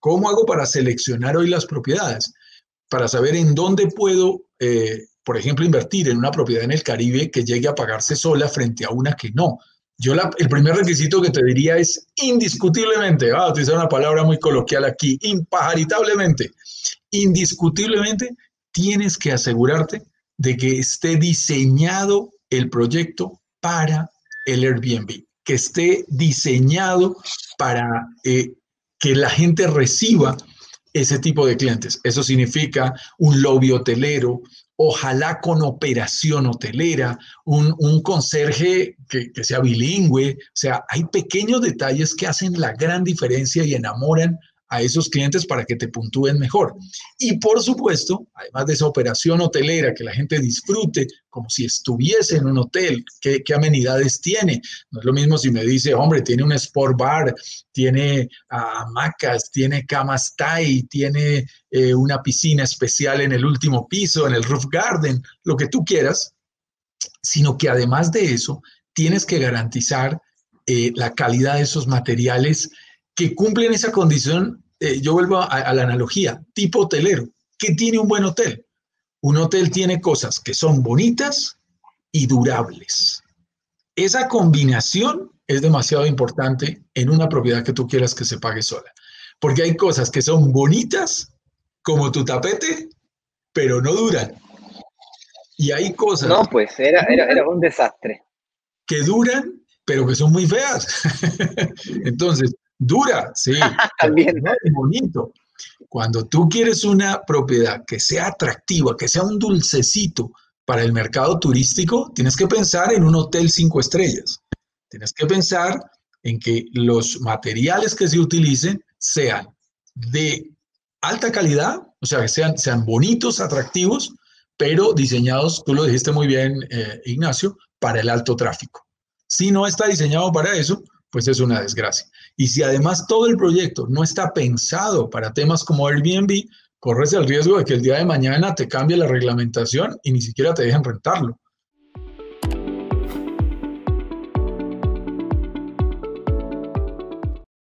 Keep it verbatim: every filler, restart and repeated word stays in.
¿Cómo hago para seleccionar hoy las propiedades? Para saber en dónde puedo, eh, por ejemplo, invertir en una propiedad en el Caribe que llegue a pagarse sola frente a una que no. Yo la, el primer requisito que te diría es indiscutiblemente, voy a utilizar una palabra muy coloquial aquí, impajaritablemente, indiscutiblemente tienes que asegurarte de que esté diseñado el proyecto para el Airbnb, que esté diseñado para eh, que la gente reciba ese tipo de clientes. Eso significa un lobby hotelero, ojalá con operación hotelera, un, un conserje que, que sea bilingüe. O sea, hay pequeños detalles que hacen la gran diferencia y enamoran a esos clientes para que te puntúen mejor. Y por supuesto, además de esa operación hotelera, que la gente disfrute como si estuviese en un hotel, ¿qué, qué amenidades tiene? No es lo mismo si me dice, hombre, tiene un sport bar, tiene uh, hamacas, tiene camas Thai, tiene eh, una piscina especial en el último piso, en el roof garden, lo que tú quieras, sino que además de eso, tienes que garantizar eh, la calidad de esos materiales que cumplen esa condición. Eh, yo vuelvo a, a la analogía, tipo hotelero. ¿Qué tiene un buen hotel? Un hotel tiene cosas que son bonitas y durables. Esa combinación es demasiado importante en una propiedad que tú quieras que se pague sola. Porque hay cosas que son bonitas, como tu tapete, pero no duran. Y hay cosas No, pues era, era, era un desastre. Que duran, pero que son muy feas. Entonces, dura, sí, También. no es bonito. Cuando tú quieres una propiedad que sea atractiva, que sea un dulcecito para el mercado turístico, tienes que pensar en un hotel cinco estrellas. Tienes que pensar en que los materiales que se utilicen sean de alta calidad, o sea, que sean, sean bonitos, atractivos, pero diseñados, tú lo dijiste muy bien, eh, Ignacio, para el alto tráfico. Si no está diseñado para eso, pues es una desgracia. Y si además todo el proyecto no está pensado para temas como Airbnb, corres el riesgo de que el día de mañana te cambie la reglamentación y ni siquiera te dejen rentarlo.